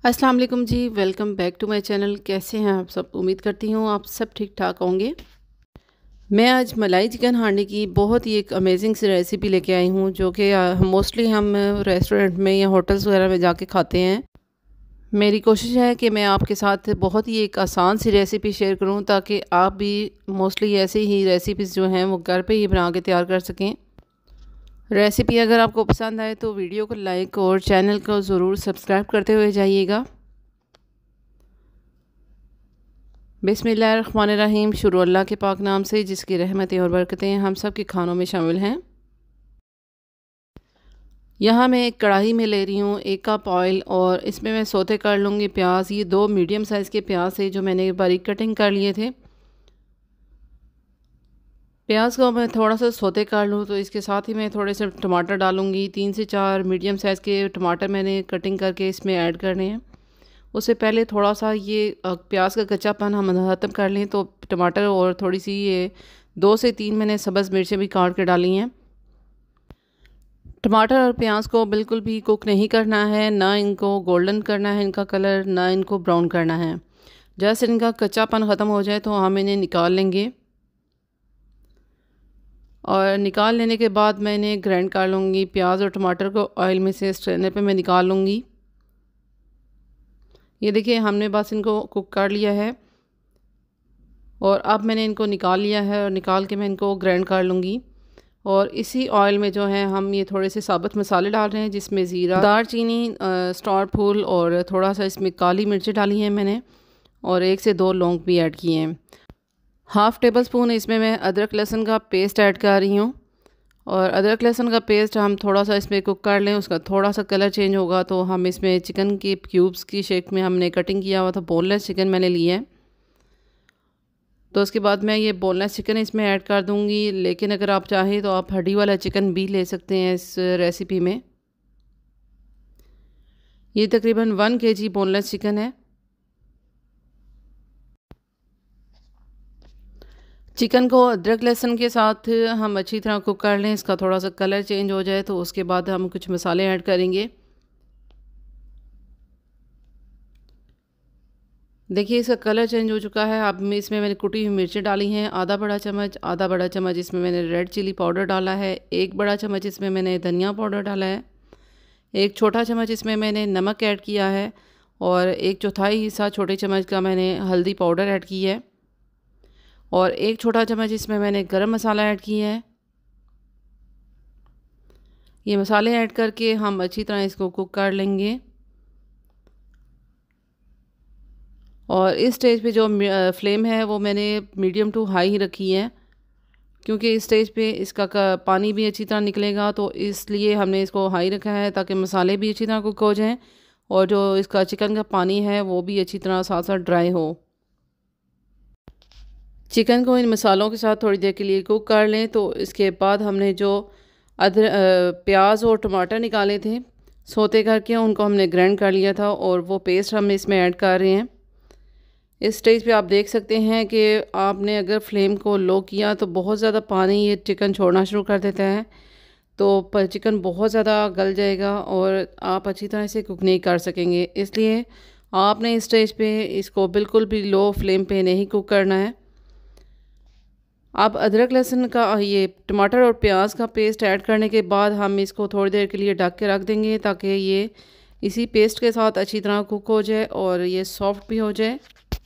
अस्सलाम वालेकुम जी, welcome back to my channel. कैसे हैं आप सब? उम्मीद करती हूँ आप सब ठीक ठाक होंगे। मैं आज मलाई चिकन हांडी की बहुत ही एक अमेजिंग सी रेसिपी लेके आई हूँ, जो कि मोस्टली हम रेस्टोरेंट में या होटल्स वगैरह में जाके खाते हैं। मेरी कोशिश है कि मैं आपके साथ बहुत ही एक आसान सी रेसिपी शेयर करूँ, ताकि आप भी मोस्टली ऐसे ही रेसिपीज़ जो हैं वो घर पे ही बना के तैयार कर सकें। रेसिपी अगर आपको पसंद आए तो वीडियो को लाइक और चैनल को ज़रूर सब्सक्राइब करते हुए जाइएगा। बिस्मिल्लाहिर्रहमानिर्रहीम। शुरू अल्लाह के पाक नाम से, जिसकी रहमतें और बरकतें हम सब के खानों में शामिल हैं। यहाँ मैं एक कढ़ाई में ले रही हूँ 1 कप ऑयल, और इसमें मैं सौते कर लूँगी प्याज। ये 2 मीडियम साइज़ के प्याज थे जो मैंने बारीक कटिंग कर लिए थे। प्याज को मैं थोड़ा सा सौते कर लूँ तो इसके साथ ही मैं थोड़े से टमाटर डालूँगी। 3 से 4 मीडियम साइज़ के टमाटर मैंने कटिंग करके इसमें ऐड करने हैं। उससे पहले थोड़ा सा ये प्याज का कच्चापन हम ख़त्म कर लें, तो टमाटर और थोड़ी सी ये 2 से 3 मैंने सब्ज़ मिर्चें भी काट के डाली हैं। टमाटर और प्याज को बिल्कुल भी कुक नहीं करना है, ना इनको गोल्डन करना है इनका कलर, ना इनको ब्राउन करना है। जैसे इनका कच्चापन ख़त्म हो जाए तो हम इन्हें निकाल लेंगे, और निकाल लेने के बाद मैं इन्हें ग्राइंड कर लूँगी। प्याज और टमाटर को ऑयल में से स्ट्रेनर पे मैं निकाल लूँगी। ये देखिए, हमने बस इनको कुक कर लिया है, और अब मैंने इनको निकाल लिया है, और निकाल के मैं इनको ग्राइंड कर लूँगी। और इसी ऑयल में जो है हम ये थोड़े से साबुत मसाले डाल रहे हैं, जिसमें ज़ीरा, दालचीनी, स्टार फूल और थोड़ा सा इसमें काली मिर्ची डाली हैं मैंने, और 1 से 2 लौंग भी ऐड किए हैं। हाफ़ टेबल स्पून इसमें मैं अदरक लहसुन का पेस्ट ऐड कर रही हूँ। और अदरक लहसुन का पेस्ट हम थोड़ा सा इसमें कुक कर लें, उसका थोड़ा सा कलर चेंज होगा तो हम इसमें चिकन के क्यूब्स की शेप में हमने कटिंग किया हुआ था, बोनलेस चिकन मैंने लिया है। तो उसके बाद मैं ये बोनलेस चिकन इसमें ऐड कर दूंगी, लेकिन अगर आप चाहें तो आप हड्डी वाला चिकन भी ले सकते हैं इस रेसिपी में। ये तकरीबन 1 kg बोनलेस चिकन है। चिकन को अदरक लहसुन के साथ हम अच्छी तरह कुक कर लें, इसका थोड़ा सा कलर चेंज हो जाए तो उसके बाद हम कुछ मसाले ऐड करेंगे। देखिए, इसका कलर चेंज हो चुका है। अब मैं इसमें मैंने कुटी हुई मिर्चें डाली हैं, आधा बड़ा चम्मच इसमें मैंने रेड चिली पाउडर डाला है, 1 बड़ा चम्मच इसमें मैंने धनिया पाउडर डाला है, 1 छोटा चम्मच इसमें मैंने नमक ऐड किया है, और 1/4 हिस्सा छोटे चम्मच का मैंने हल्दी पाउडर ऐड की है, और 1 छोटा चम्मच इसमें मैंने गरम मसाला ऐड किया है। ये मसाले ऐड करके हम अच्छी तरह इसको कुक कर लेंगे। और इस स्टेज पे जो फ्लेम है वो मैंने मीडियम टू हाई ही रखी है, क्योंकि इस स्टेज पे इसका पानी भी अच्छी तरह निकलेगा, तो इसलिए हमने इसको हाई रखा है ताकि मसाले भी अच्छी तरह कुक हो जाएं, और जो इसका चिकन का पानी है वो भी अच्छी तरह साथ साथ ड्राई हो। चिकन को इन मसालों के साथ थोड़ी देर के लिए कुक कर लें। तो इसके बाद हमने जो प्याज और टमाटर निकाले थे सोते करके, उनको हमने ग्राइंड कर लिया था, और वो पेस्ट हम इसमें ऐड कर रहे हैं। इस स्टेज पे आप देख सकते हैं कि आपने अगर फ्लेम को लो किया तो बहुत ज़्यादा पानी ये चिकन छोड़ना शुरू कर देता है, तो चिकन बहुत ज़्यादा गल जाएगा और आप अच्छी तरह से कुक नहीं कर सकेंगे। इसलिए आपने इस स्टेज पे इसको बिल्कुल भी लो फ्लेम पे नहीं कुक करना है। अब अदरक लहसुन का ये टमाटर और प्याज का पेस्ट ऐड करने के बाद हम इसको थोड़ी देर के लिए ढक के रख देंगे, ताकि ये इसी पेस्ट के साथ अच्छी तरह कुक हो जाए और ये सॉफ्ट भी हो जाए।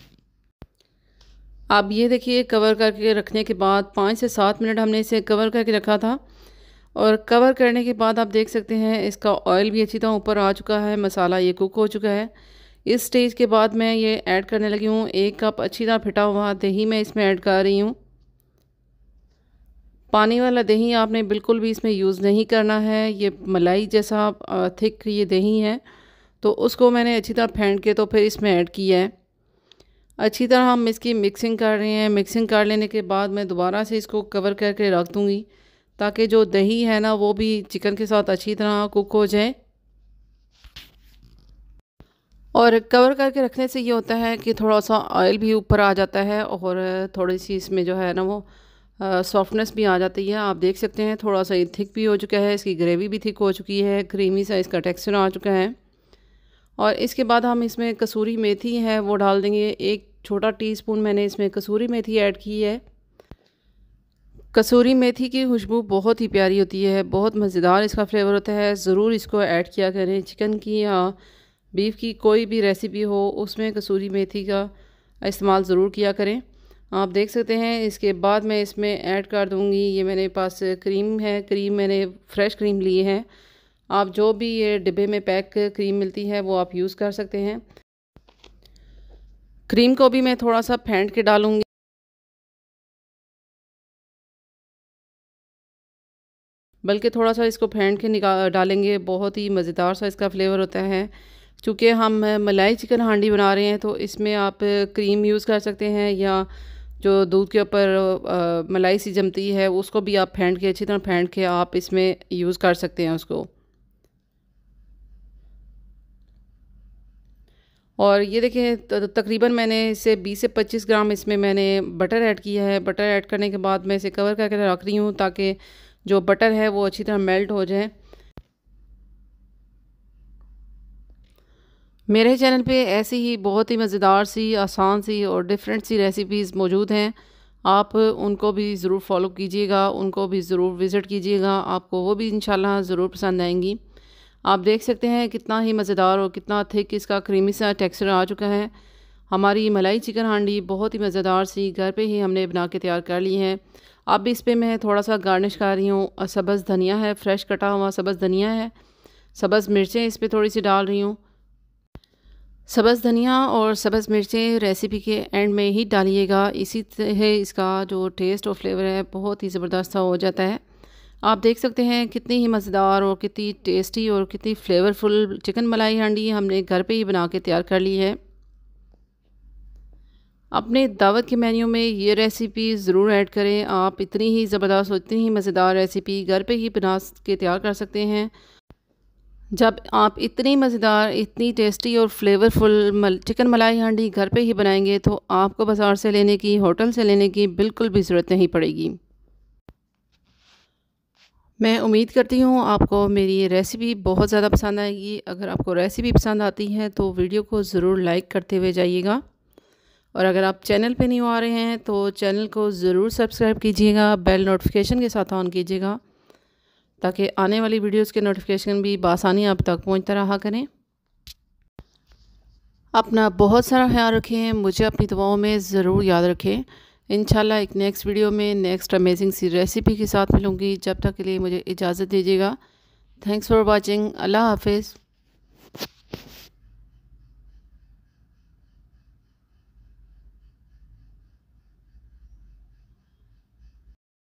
अब ये देखिए, कवर करके रखने के बाद 5 से 7 मिनट हमने इसे कवर करके रखा था, और कवर करने के बाद आप देख सकते हैं इसका ऑयल भी अच्छी तरह ऊपर आ चुका है, मसाला ये कुक हो चुका है। इस स्टेज के बाद मैं ये ऐड करने लगी हूँ 1 कप अच्छी तरह फिटा हुआ दही मैं इसमें ऐड कर रही हूँ। पानी वाला दही आपने बिल्कुल भी इसमें यूज़ नहीं करना है। ये मलाई जैसा थिक ये दही है, तो उसको मैंने अच्छी तरह फेंट के तो फिर इसमें ऐड किया है। अच्छी तरह हम इसकी मिक्सिंग कर रहे हैं। मिक्सिंग कर लेने के बाद मैं दोबारा से इसको कवर करके रख दूँगी, ताकि जो दही है ना वो भी चिकन के साथ अच्छी तरह कुक हो जाए। और कवर करके रखने से ये होता है कि थोड़ा सा ऑयल भी ऊपर आ जाता है, और थोड़ी सी इसमें जो है ना वो सॉफ्टनेस भी आ जाती है। आप देख सकते हैं थोड़ा सा ये थिक भी हो चुका है, इसकी ग्रेवी भी थिक हो चुकी है, क्रीमी सा इसका टेक्सचर आ चुका है। और इसके बाद हम इसमें कसूरी मेथी है वो डाल देंगे। 1 छोटा टीस्पून मैंने इसमें कसूरी मेथी ऐड की है। कसूरी मेथी की खुशबू बहुत ही प्यारी होती है, बहुत मज़ेदार इसका फ्लेवर होता है। ज़रूर इसको ऐड किया करें। चिकन की या बीफ की कोई भी रेसिपी हो उसमें कसूरी मेथी का इस्तेमाल ज़रूर किया करें। आप देख सकते हैं। इसके बाद मैं इसमें ऐड कर दूंगी, ये मेरे पास क्रीम है, क्रीम मैंने फ़्रेश क्रीम ली है। आप जो भी ये डिब्बे में पैक क्रीम मिलती है वो आप यूज़ कर सकते हैं। क्रीम को भी मैं थोड़ा सा फेंट के डालूंगी, बल्कि थोड़ा सा इसको फेंट के डालेंगे, बहुत ही मज़ेदार सा इसका फ्लेवर होता है। चूँकि हम मलाई चिकन हांडी बना रहे हैं तो इसमें आप क्रीम यूज़ कर सकते हैं, या जो दूध के ऊपर मलाई सी जमती है उसको भी आप फेंट के, अच्छी तरह फेंट के आप इसमें यूज़ कर सकते हैं उसको। और ये देखिए तकरीबन मैंने इसे 20 से 25 ग्राम इसमें मैंने बटर ऐड किया है। बटर ऐड करने के बाद मैं इसे कवर करके रख रही हूँ ताकि जो बटर है वो अच्छी तरह मेल्ट हो जाए। मेरे चैनल पे ऐसी ही बहुत ही मज़ेदार सी, आसान सी और डिफरेंट सी रेसिपीज़ मौजूद हैं। आप उनको भी ज़रूर फॉलो कीजिएगा, उनको भी ज़रूर विज़िट कीजिएगा, आपको वो भी इंशाल्लाह ज़रूर पसंद आएंगी। आप देख सकते हैं कितना ही मज़ेदार और कितना थिक इसका क्रीमी सा टेक्सचर आ चुका है। हमारी मलाई चिकन हांडी बहुत ही मज़ेदार सी घर पे ही हमने बना के तैयार कर ली है। अब इस पे मैं थोड़ा सा गार्निश कर रही हूँ। सब्ज़ धनिया है, फ्रेश कटा हुआ सब्ज़ धनिया है। सब्ज़ मिर्चें इस पर थोड़ी सी डाल रही हूँ। सब्ज़ धनिया और सब्ज़ मिर्चें रेसिपी के एंड में ही डालिएगा, इसी तरह इसका जो टेस्ट और फ्लेवर है बहुत ही ज़बरदस्त हो जाता है। आप देख सकते हैं कितनी ही मज़ेदार और कितनी टेस्टी और कितनी फ्लेवरफुल चिकन मलाई हांडी हमने घर पे ही बना के तैयार कर ली है। अपने दावत के मेन्यू में ये रेसिपी ज़रूर ऐड करें। आप इतनी ही ज़बरदस्त और इतनी ही मज़ेदार रेसिपी घर पे ही बना के तैयार कर सकते हैं। जब आप इतनी मज़ेदार, इतनी टेस्टी और फ्लेवरफुल चिकन मलाई हांडी घर पे ही बनाएंगे तो आपको बाज़ार से लेने की, होटल से लेने की बिल्कुल भी ज़रूरत नहीं पड़ेगी। मैं उम्मीद करती हूँ आपको मेरी ये रेसिपी बहुत ज़्यादा पसंद आएगी। अगर आपको रेसिपी पसंद आती है तो वीडियो को ज़रूर लाइक करते हुए जाइएगा, और अगर आप चैनल पे नहीं आ रहे हैं तो चैनल को ज़रूर सब्सक्राइब कीजिएगा, बेल नोटिफिकेशन के साथ ऑन कीजिएगा ताकि आने वाली वीडियोस के नोटिफिकेशन भी बआसानी आप तक पहुंचता रहा करें। अपना बहुत सारा ख्याल रखें, मुझे अपनी दुआओं में ज़रूर याद रखें। इंशाल्लाह एक नेक्स्ट वीडियो में नेक्स्ट अमेजिंग सी रेसिपी के साथ मिलूँगी। जब तक के लिए मुझे इजाज़त दीजिएगा। Thanks for watching. अल्लाह हाफिज़।